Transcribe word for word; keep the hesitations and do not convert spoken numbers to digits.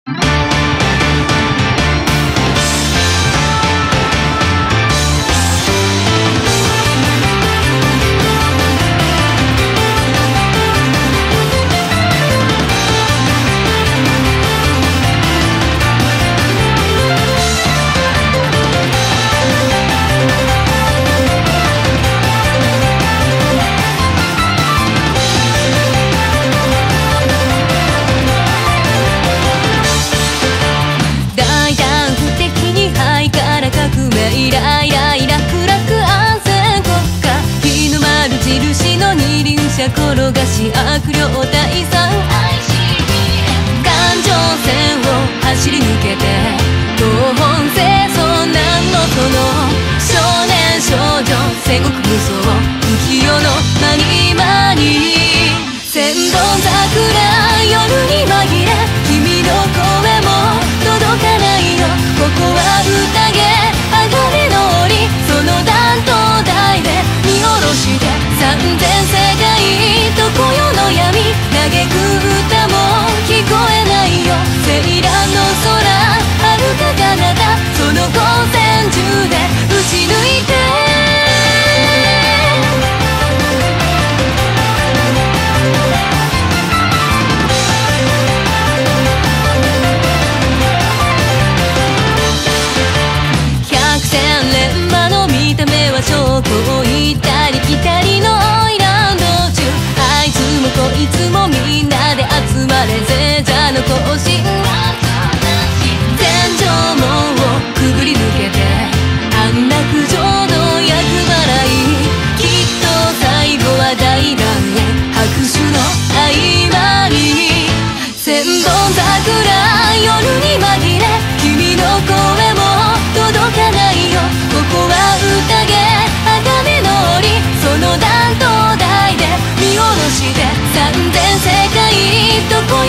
イライライラクラク安全国家日の丸印の二輪車転がし悪霊退散環状線を走り抜けて東本清掃なんのその少年少女戦国無双浮世の間に間に千本桜夜に紛れ君の声も届かないよここは宴鋼の檻その断頭台で見下ろして三千世界とこよの闇嘆く歌も聞こえないよセイランの空遥か彼方その光線銃で打ち抜いて錬磨の見た目は証拠を行ったり来たりのオイランド中あいつもこいつもみんなで集まれ聖者の行進天井門をくぐり抜けて安楽城の厄払いきっと最後は大団円拍手の合間に千本桜夜に紛れ君の声も届かないよここは宴鋼の檻その断頭台で見下ろして三千世界どこ